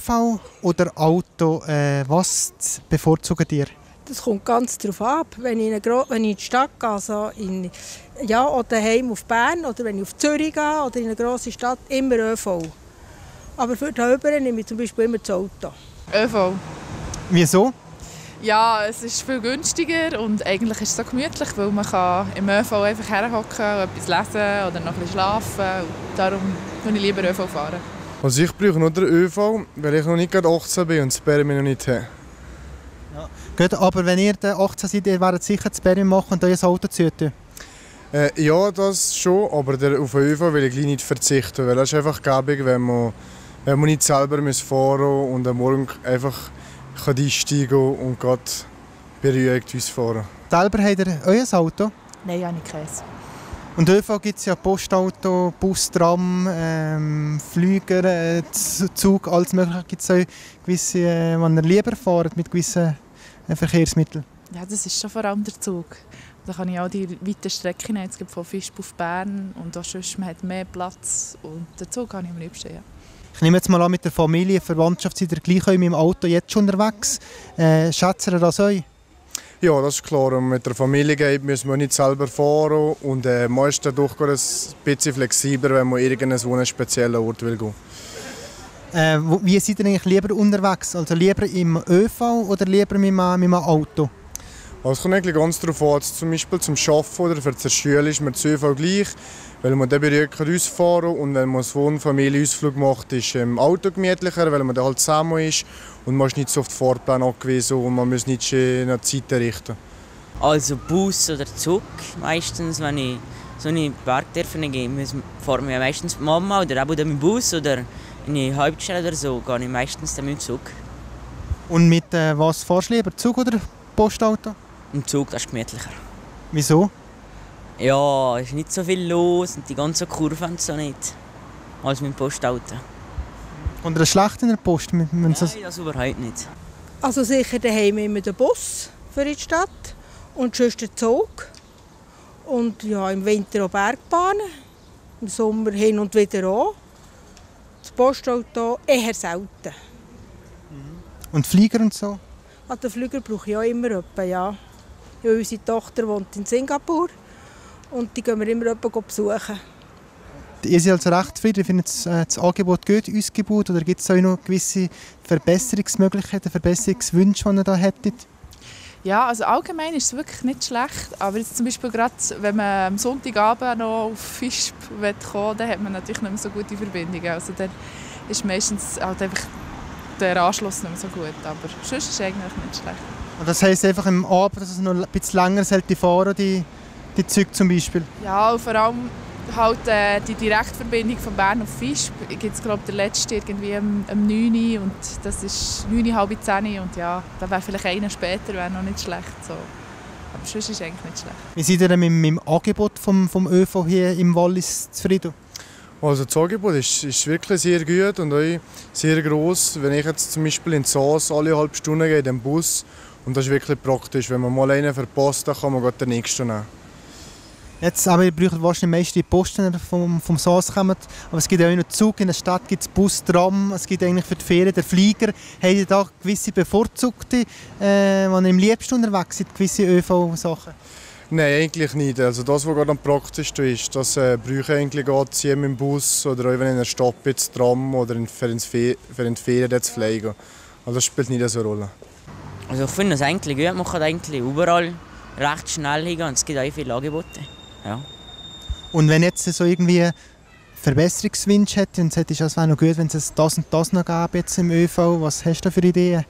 ÖV oder Auto, was bevorzugt ihr? Das kommt ganz darauf ab. Wenn ich in die Stadt gehe, also oder heim auf Bern, oder wenn ich auf Zürich gehe oder in eine grosse Stadt, immer ÖV. Aber für da oben nehme ich zum Beispiel immer das Auto. ÖV. Wieso? Ja, es ist viel günstiger und eigentlich ist es so gemütlich, weil man kann im ÖV einfach herhocken, etwas lesen oder noch ein bisschen schlafen. Und darum würde ich lieber ÖV fahren. Also ich brauche nur den ÖV, weil ich noch nicht 18 bin und das Permis noch nicht habe. Ja. Gut, aber wenn ihr 18 seid, ihr werdet sicher das Permis machen und euer Auto züten? Ja, das schon, aber auf den ÖV will ich nicht verzichten, weil das ist einfach gäbig, wenn man nicht selber fahren muss und am Morgen einfach einsteigen und gerade beruhigt uns fahren. Selber habt ihr euer Auto? Nein, ich habe nicht keins. Und ÖV gibt es ja Postauto, Bus, Tram, Flüger, Zug, alles Mögliche. Gibt es auch gewisse, die ihr lieber fahrt mit gewissen Verkehrsmitteln? Ja, das ist schon vor allem der Zug. Da kann ich auch die weiten Strecken nehmen, von Visp auf Bern und auch sonst, man hat mehr Platz und den Zug habe ich am liebsten, ja. Ich nehme jetzt mal an, mit der Familie, Verwandtschaft, seid ihr gleich mit dem Auto jetzt schon unterwegs. Schätzt ihr das euch? Ja, das ist klar. Und mit der Familie geht, müssen wir nicht selber fahren und meistens geht es ein bisschen flexibler, wenn man irgendwo einen speziellen Ort will gehen. Wie seid ihr eigentlich lieber unterwegs? Also lieber im ÖV oder lieber mit einem Auto? Es kommt eigentlich ganz darauf an, zum Beispiel zum Arbeiten oder für die Schule ist mir das ÖV gleich, weil man dann beruhigt rausfahren und wenn man so einen Familienausflug macht, ist im Auto gemütlicher, weil man dann halt zusammen ist und man ist nicht so auf den Fahrplan angewiesen und man muss nicht schön an die Zeit richten. Also Bus oder Zug. Meistens, wenn ich so eine Bergdörfer gehe, fahren wir meistens mit Mama oder auch mit dem Bus oder in eine Hauptstadt oder so, gehe ich meistens dann mit dem Zug. Und mit was fahrst du lieber, Zug oder Postauto? Im Zug, das ist gemütlicher. Wieso? Ja, es ist nicht so viel los und die ganzen Kurven so nicht, als mit dem Postauto. Und er schlecht in der Post? Nein, das überhaupt nicht. Also sicher daheim immer den Bus für die Stadt und sonst den Zug. Und ja, im Winter auch Bergbahnen, im Sommer hin und wieder auch. Das Postauto eher selten. Und Flieger und so? Ah, den Flüger brauche ich auch immer etwa, ja. Unsere Tochter wohnt in Singapur und die gehen wir immer etwa besuchen. Ihr seid also recht zufrieden, findet das Angebot gut ausgebaut oder gibt es auch noch gewisse Verbesserungsmöglichkeiten, Verbesserungswünsche, die ihr da hättet? Ja, also allgemein ist es wirklich nicht schlecht, aber jetzt zum Beispiel gerade, wenn man am Sonntagabend noch auf Visp kommen will, dann hat man natürlich nicht mehr so gute Verbindungen. Also dann ist meistens halt einfach der Anschluss nicht mehr so gut, aber sonst ist es eigentlich nicht schlecht. Und das heisst einfach am Abend, dass es noch ein bisschen länger sollte fahren, die Züge zum Beispiel? Ja, und vor allem halt die Direktverbindung von Bern auf Visp gibt es, glaube ich, der letzte irgendwie am 9 Uhr und das ist 9, halb 10 und ja, da wäre vielleicht einer später wäre noch nicht schlecht. So. Aber sonst ist es eigentlich nicht schlecht. Wie seid ihr denn mit dem Angebot vom ÖV hier im Wallis zufrieden? Also das Angebot ist wirklich sehr gut und auch sehr gross. Wenn ich jetzt zum Beispiel in Saas alle halbe Stunde gehe, in den Bus, und das ist wirklich praktisch. Wenn man mal einen verpasst, dann kann man den nächsten nehmen. Jetzt, aber ihr braucht wahrscheinlich meist die Posten, die vom Saas kommen. Aber es gibt auch noch Zug, in der Stadt gibt es Bus, Tram, es gibt eigentlich für die Ferien den Flieger. Habt ihr da gewisse bevorzugte, wenn ihr am liebsten unterwegs seid, gewisse ÖV-Sachen? Nein, eigentlich nicht. Also das, was gerade am praktischsten ist, das brauche ich eigentlich gerade im Bus oder auch wenn ich in der Stadt bin, das Tram oder für die Ferien zu fliegen. Also das spielt nicht so eine Rolle. Also ich finde es eigentlich gut, man kann eigentlich überall recht schnell hingehen und es gibt auch viele Angebote. Ja. Und wenn jetzt so irgendwie Verbesserungswünsche hätte und hättest, es wäre noch gut, wenn es das und das noch gäbe jetzt im ÖV, was hast du für Ideen?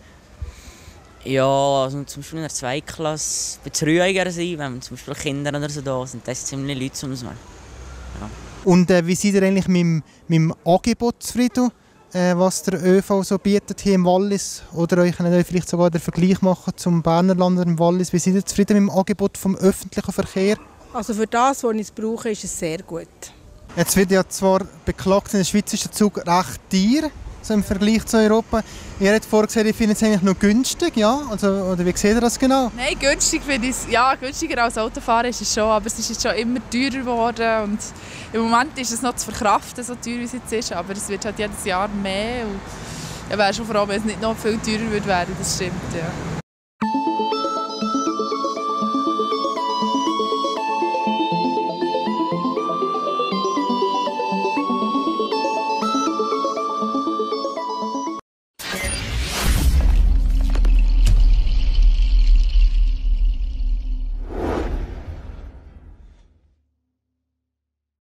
Ja, also zum Beispiel in der 2. Klasse ein bisschen ruhiger sein, wenn zum Beispiel Kinder oder so da sind. Das ist ziemlich Leute zum Mal. Ja. Und wie seid ihr eigentlich mit dem Angebot zufrieden, was der ÖV so bietet hier im Wallis? Oder euch könnt ihr vielleicht sogar den Vergleich machen zum Berner Land oder im Wallis. Wie seid ihr zufrieden mit dem Angebot vom öffentlichen Verkehr? Also für das, was ich brauche, ist es sehr gut. Jetzt wird ja zwar beklagt, in der Schweiz ist der Zug recht teuer, so im Vergleich zu Europa. Ihr habt vorher gesagt, ich finde es eigentlich noch günstig, ja? Also, oder wie seht ihr das genau? Nein, günstig finde ich es. Ja, günstiger als Autofahren ist es schon, aber es ist jetzt schon immer teurer geworden. Und im Moment ist es noch zu verkraften, so teuer wie es jetzt ist, aber es wird halt jedes Jahr mehr. Und Ja, wäre schon froh, wenn es nicht noch viel teurer würde werden, das stimmt, ja.